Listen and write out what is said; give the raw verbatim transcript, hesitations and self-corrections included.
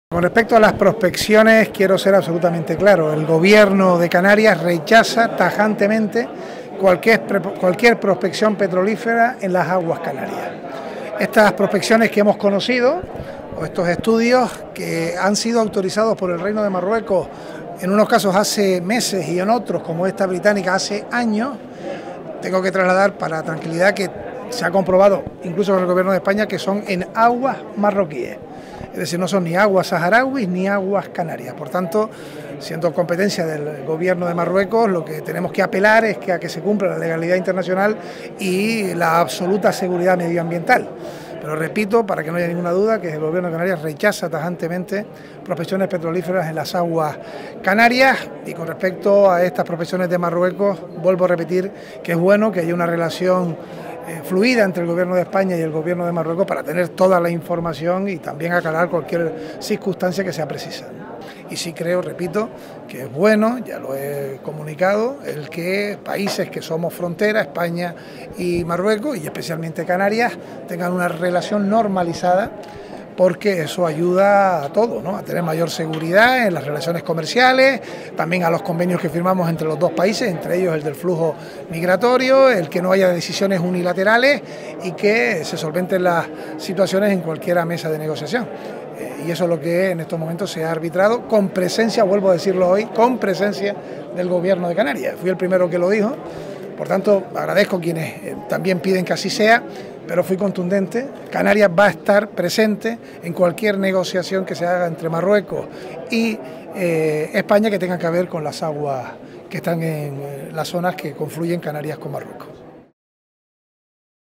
Con respecto a las prospecciones, quiero ser absolutamente claro, el gobierno de Canarias rechaza tajantemente cualquier, cualquier prospección petrolífera en las aguas canarias. Estas prospecciones que hemos conocido, o estos estudios que han sido autorizados por el Reino de Marruecos, en unos casos hace meses y en otros, como esta británica, hace años, tengo que trasladar para tranquilidad que se ha comprobado, incluso con el gobierno de España, que son en aguas marroquíes. Es decir, no son ni aguas saharauis ni aguas canarias. Por tanto, siendo competencia del gobierno de Marruecos, lo que tenemos que apelar es que a que se cumpla la legalidad internacional y la absoluta seguridad medioambiental. Pero repito, para que no haya ninguna duda, que el gobierno de Canarias rechaza tajantemente prospecciones petrolíferas en las aguas canarias. Y con respecto a estas prospecciones de Marruecos, vuelvo a repetir que es bueno que haya una relación eh, fluida entre el gobierno de España y el gobierno de Marruecos para tener toda la información y también aclarar cualquier circunstancia que sea precisa. Y sí creo, repito, que es bueno, ya lo he comunicado, el que países que somos frontera, España y Marruecos, y especialmente Canarias, tengan una relación normalizada, porque eso ayuda a todo, ¿no? A tener mayor seguridad en las relaciones comerciales, también a los convenios que firmamos entre los dos países, entre ellos el del flujo migratorio, el que no haya decisiones unilaterales y que se solventen las situaciones en cualquier mesa de negociación. Y eso es lo que en estos momentos se ha arbitrado con presencia, vuelvo a decirlo hoy, con presencia del gobierno de Canarias. Fui el primero que lo dijo, por tanto agradezco a quienes también piden que así sea, pero fui contundente. Canarias va a estar presente en cualquier negociación que se haga entre Marruecos y eh, España que tenga que ver con las aguas que están en las zonas que confluyen Canarias con Marruecos.